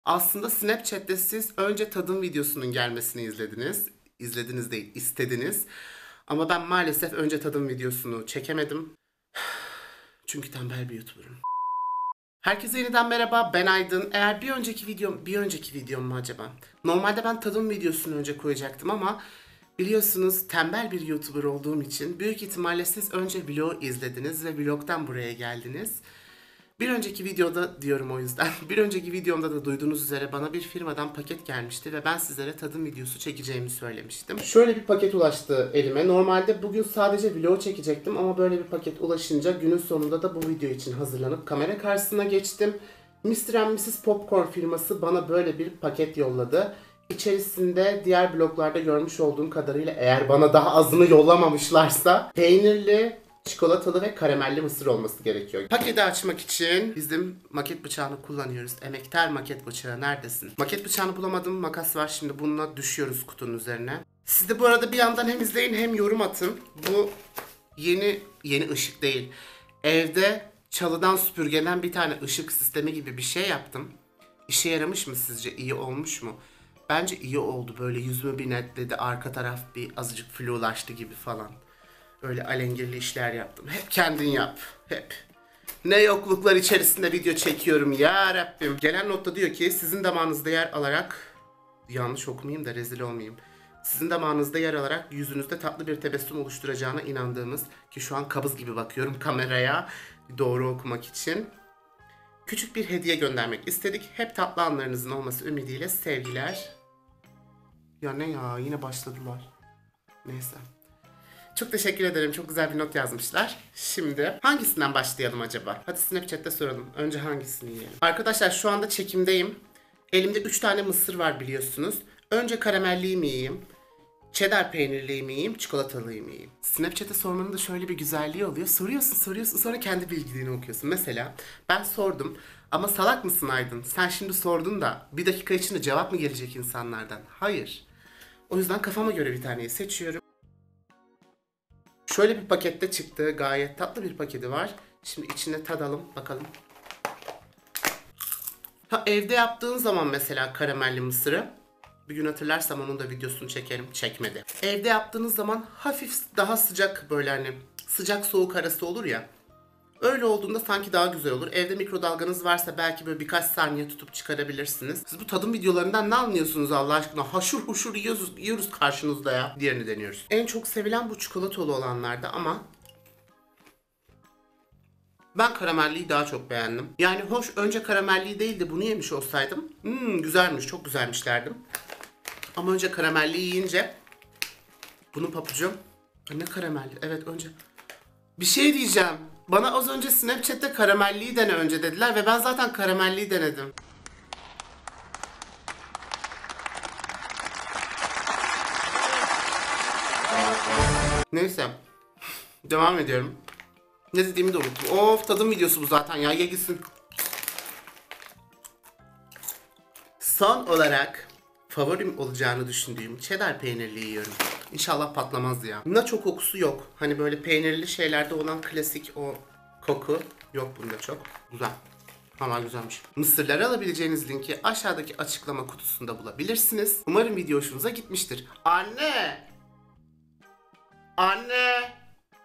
Aslında Snapchat'te siz önce tadım videosunun gelmesini izlediniz. İzlediniz değil, istediniz. Ama ben maalesef önce tadım videosunu çekemedim. Çünkü tembel bir YouTuber'ım. Herkese yeniden merhaba, ben Aydın. Eğer bir önceki videom mu acaba? Normalde ben tadım videosunu önce koyacaktım ama biliyorsunuz tembel bir YouTuber olduğum için büyük ihtimalle siz önce vlogu izlediniz ve vlogdan buraya geldiniz. Bir önceki videoda diyorum o yüzden. Bir önceki videomda da duyduğunuz üzere bana bir firmadan paket gelmişti ve ben sizlere tadım videosu çekeceğimi söylemiştim. Şöyle bir paket ulaştı elime. Normalde bugün sadece vlog çekecektim ama böyle bir paket ulaşınca günün sonunda da bu video için hazırlanıp kamera karşısına geçtim. Mr. and Mrs. Popcorn firması bana böyle bir paket yolladı. İçerisinde diğer bloglarda görmüş olduğum kadarıyla eğer bana daha azını yollamamışlarsa peynirli, çikolatalı ve karamelli mısır olması gerekiyor. Paketi açmak için bizim maket bıçağını kullanıyoruz. Emektar maket bıçağı neredesin? Maket bıçağını bulamadım. Makas var, şimdi bununla düşüyoruz kutunun üzerine. Siz de bu arada bir yandan hem izleyin hem yorum atın. Bu yeni ışık değil. Evde çalıdan süpürgeden bir tane ışık sistemi gibi bir şey yaptım. İşe yaramış mı sizce? İyi olmuş mu? Bence iyi oldu. Böyle yüzümü bir netledi. Arka taraf bir azıcık flulaştı gibi falan. Öyle alengirli işler yaptım. Hep kendin yap. Hep. Ne yokluklar içerisinde video çekiyorum ya Rabbim. Gelen notta diyor ki sizin damağınızda yer alarak, yanlış okumayayım da rezil olmayayım. Sizin damağınızda yer alarak yüzünüzde tatlı bir tebessüm oluşturacağına inandığımız, ki şu an kabız gibi bakıyorum kameraya doğru okumak için, küçük bir hediye göndermek istedik. Hep tatlı anlarınızın olması ümidiyle sevgiler. Ya ne ya, yine başladılar. Neyse. Çok teşekkür ederim. Çok güzel bir not yazmışlar. Şimdi hangisinden başlayalım acaba? Hadi Snapchat'te soralım. Önce hangisini yiyelim? Arkadaşlar şu anda çekimdeyim. Elimde 3 tane mısır var biliyorsunuz. Önce karamelliyi mi yiyeyim? Cheddar peynirliyi mi yiyeyim? Çikolatalıyı mı yiyeyim? Snapchat'te sormanın da şöyle bir güzelliği oluyor. Soruyorsun sonra kendi bilgilerini okuyorsun. Mesela ben sordum ama salak mısın Aydın? Sen şimdi sordun da bir dakika içinde cevap mı gelecek insanlardan? Hayır. O yüzden kafama göre bir taneyi seçiyorum. Şöyle bir pakette çıktı. Gayet tatlı bir paketi var. Şimdi içine tadalım bakalım. Ha, evde yaptığın zaman mesela karamelli mısırı, bir gün hatırlarsam onun da videosunu çekerim. Çekmedi. Evde yaptığınız zaman hafif daha sıcak, böyle hani sıcak soğuk arası olur ya. Öyle olduğunda sanki daha güzel olur. Evde mikrodalganız varsa belki böyle birkaç saniye tutup çıkarabilirsiniz. Siz bu tadım videolarından ne anlıyorsunuz Allah aşkına? Haşur huşur yiyoruz karşınızda ya. Diğerini deniyoruz. En çok sevilen bu çikolatalı olanlarda ama ben karamelliyi daha çok beğendim. Yani hoş, önce karamelliyi değil de bunu yemiş olsaydım güzelmiş, çok güzelmiş derdim. Ama önce karamelliyi yiyince bunun papucu. Ne karamelli? Evet, önce bir şey diyeceğim. Bana az önce Snapchat'te karamelliyi dene önce dediler ve ben zaten karamelliyi denedim. Neyse. Devam ediyorum. Ne dediğimi de unuttum. Of, tadım videosu bu zaten ya. Ye gitsin. Son olarak favorim olacağını düşündüğüm cheddar peynirli yiyorum. İnşallah patlamaz ya. Nacho kokusu yok. Hani böyle peynirli şeylerde olan klasik o koku yok bunda çok. Güzel. Ama güzelmiş. Mısırları alabileceğiniz linki aşağıdaki açıklama kutusunda bulabilirsiniz. Umarım video hoşunuza gitmiştir. Anne! Anne!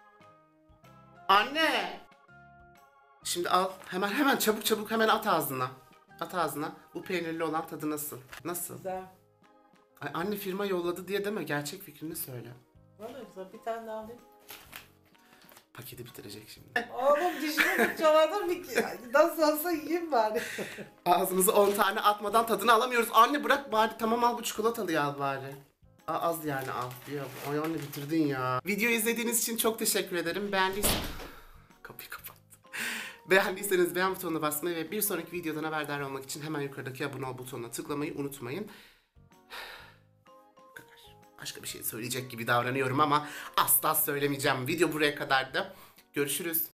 Anne! Şimdi al. Hemen çabuk hemen at ağzına. At ağzına. Bu peynirli olan tadı nasıl? Nasıl? Güzel. Ay, anne firma yolladı diye deme. Gerçek fikrini söyle. Vallahi güzel. Bir tane daha alayım. Paketi bitirecek şimdi. Oğlum dişimi fırçaladım. Nasıl olsa yiyeyim bari. Ağzımıza 10 tane atmadan tadını alamıyoruz. Anne bırak bari. Tamam, al bu çikolatalıyı al bari. Az yani al. Ya, ay anne bitirdin ya. Videoyu izlediğiniz için çok teşekkür ederim. Kapıyı kapat. Beğendiyseniz beğen butonuna basmayı ve bir sonraki videodan haberdar olmak için hemen yukarıdaki abone ol butonuna tıklamayı unutmayın. Bu kadar. Başka bir şey söyleyecek gibi davranıyorum ama asla söylemeyeceğim. Video buraya kadardı. Görüşürüz.